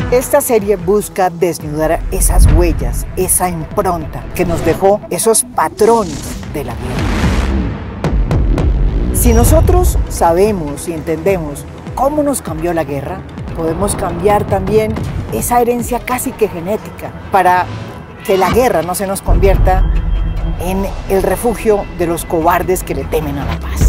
Esta serie busca desnudar esas huellas, esa impronta que nos dejó esos patrones de la guerra. Si nosotros sabemos y entendemos cómo nos cambió la guerra, podemos cambiar también esa herencia casi que genética para que la guerra no se nos convierta en el refugio de los cobardes que le temen a la paz.